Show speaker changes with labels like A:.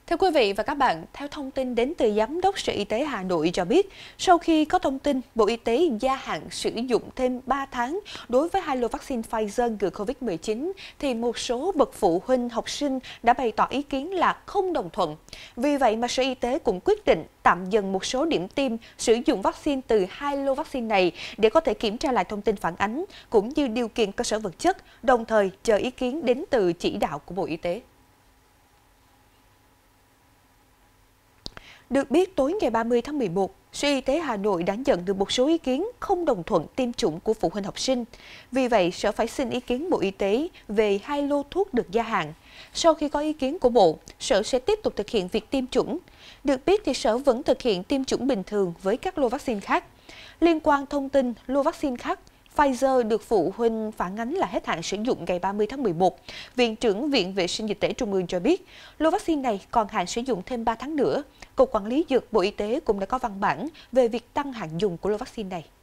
A: Thưa quý vị và các bạn, theo thông tin đến từ Giám đốc Sở Y tế Hà Nội cho biết, sau khi có thông tin Bộ Y tế gia hạn sử dụng thêm 3 tháng đối với 2 lô vaccine Pfizer ngừa Covid-19, thì một số bậc phụ huynh học sinh đã bày tỏ ý kiến là không đồng thuận. Vì vậy mà Sở Y tế cũng quyết định tạm dừng một số điểm tiêm sử dụng vaccine từ 2 lô vaccine này để có thể kiểm tra lại thông tin phản ánh, cũng như điều kiện cơ sở vật chất, đồng thời chờ ý kiến đến từ chỉ đạo của Bộ Y tế. Được biết, tối ngày 30 tháng 11, Sở Y tế Hà Nội đã nhận được một số ý kiến không đồng thuận tiêm chủng của phụ huynh học sinh. Vì vậy, Sở phải xin ý kiến Bộ Y tế về 2 lô thuốc được gia hạn. Sau khi có ý kiến của Bộ, Sở sẽ tiếp tục thực hiện việc tiêm chủng. Được biết thì Sở vẫn thực hiện tiêm chủng bình thường với các lô vaccine khác. Liên quan thông tin lô vaccine khác, Pfizer được phụ huynh phản ánh là hết hạn sử dụng ngày 30 tháng 11. Viện trưởng Viện Vệ sinh Dịch tễ Trung ương cho biết, lô vaccine này còn hạn sử dụng thêm 3 tháng nữa. Cục Quản lý Dược Bộ Y tế cũng đã có văn bản về việc tăng hạn dùng của lô vaccine này.